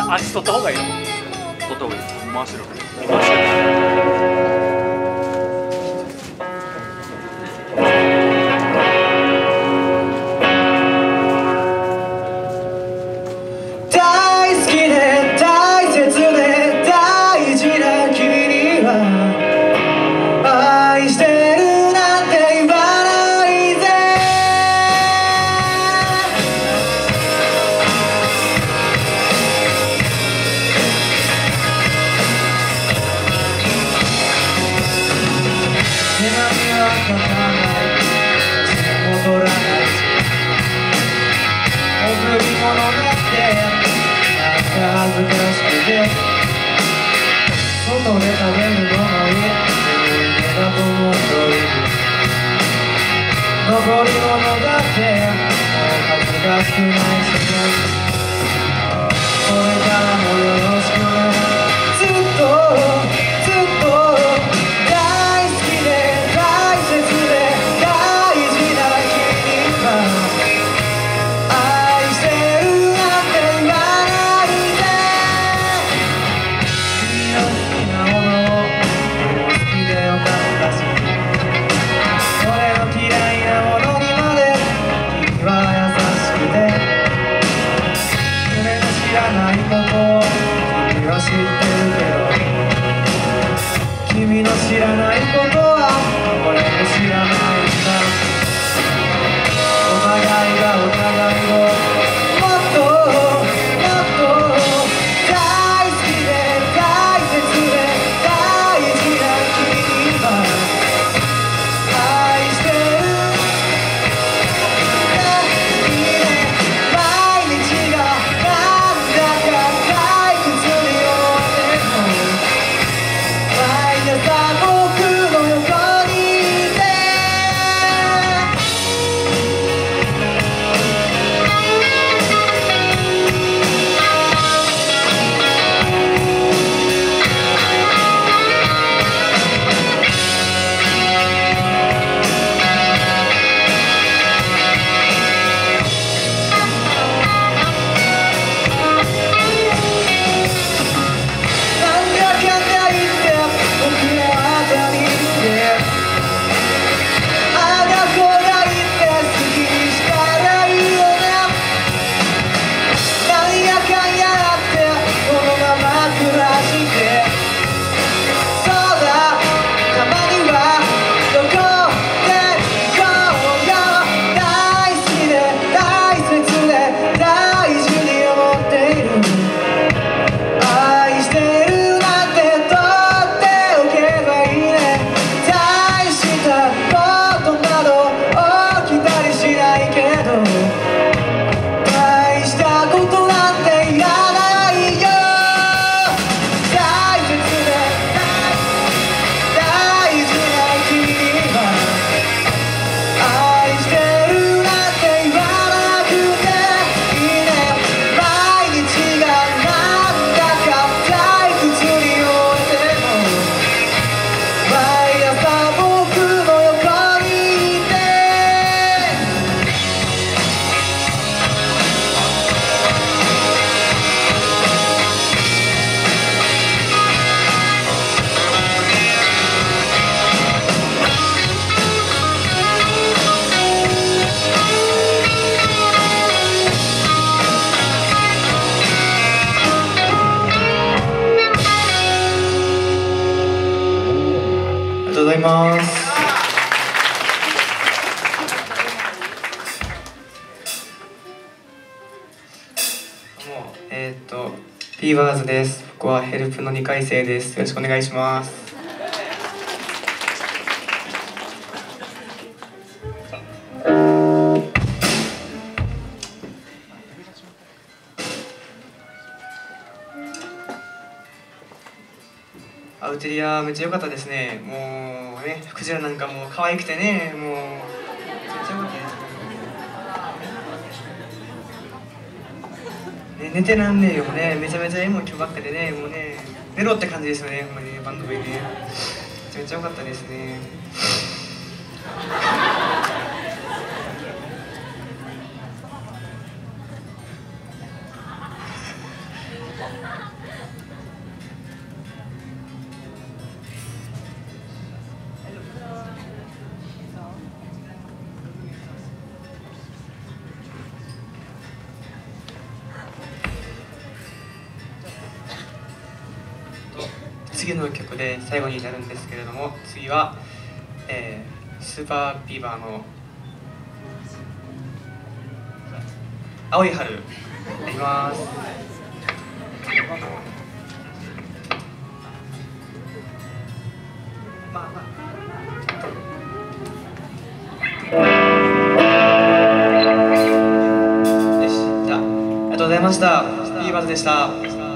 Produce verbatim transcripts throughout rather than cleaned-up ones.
足取った方がいいの？ 取った方がいい。回しろ。 回して大好きで大切で大事な君には愛してるなんて言わないぜ。手紙は書かない戻らないし贈り物だってなんか恥ずかしくて外で食べるのもいい家だと思っている残り物だってもう恥ずかしくないしこれからもよろしくね。ずっとずっと大好きで大切で大事な君は愛してるなんて言わないで。君の好きなものを俺も好きでよかったし俺の嫌いなものにまで君は優しくて俺の知らないことを君は知ってるけど君の知らないことは俺も知らないんだ。お互いがお互いをもっともっと大好きで大切で大事な君は愛してるいいね。毎日がなんだか退屈に思っても毎朝僕の横にいてなんだかんだ言って僕もあなたに言ってあだこだ言って好きにしたらいいよね。なんやかんやあってこのまま暮らしてそうだたまにはどこで行こうよ。大好きで大切で大事に思っている愛してるなんて取っておけばいいね。大したことなど起きたりしないけど大したことなんていらないよ。大切で大事な君には愛してるなんて言わなくていいね。毎日がなんだか退屈に思っても毎朝僕の横にいてありがとうございます。もうえーっとビーバーズです。僕はヘルプのにかい生です。よろしくお願いします。アウテリアめっちゃ良かったですね。もうね、クジラなんかもう可愛くてね、もうめっちゃ良かったですね。ね寝てらんねえよね。めちゃめちゃ絵も今日ばっかでね、もうね寝ろって感じですよね。ほんまにねバンド部ね。めちゃめちゃ良かったですね。 次の曲で最後になるんですけれども、次は、えー、スーパービーバーの青い春いきます。まあまあよし、じゃあありがとうございました。ビーバーズでした。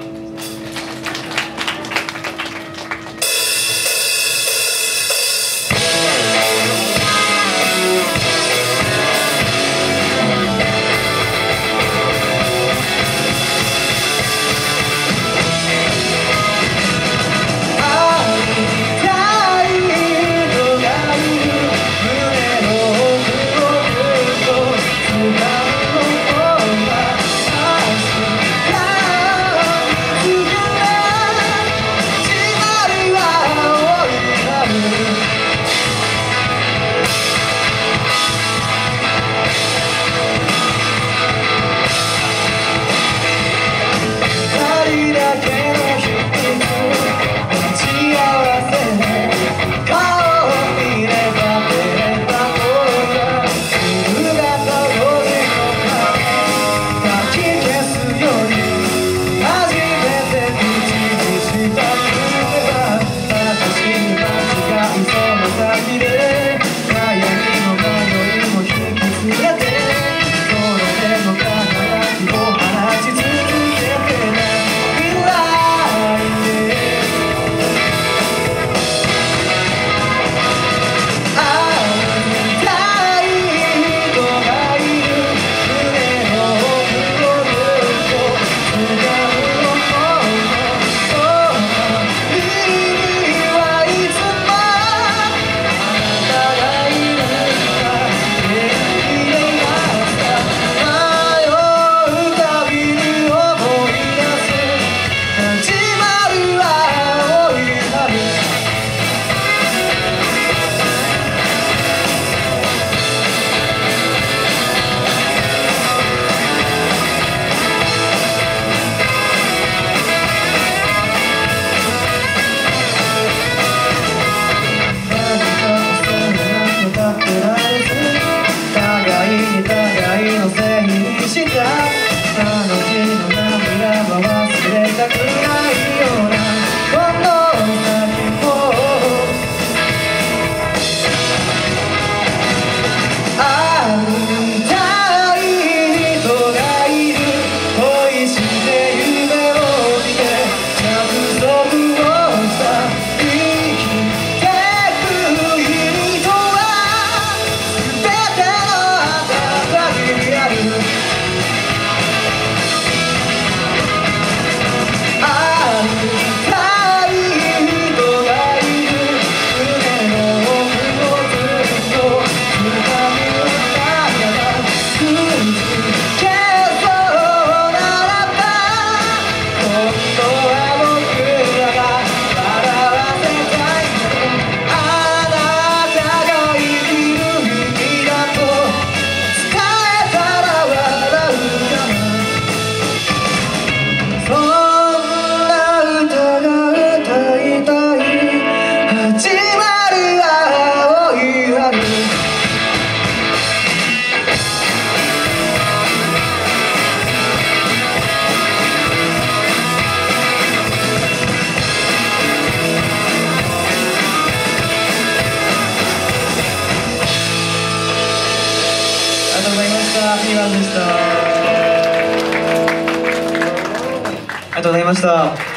ビーバーズでした。ありがとうございました。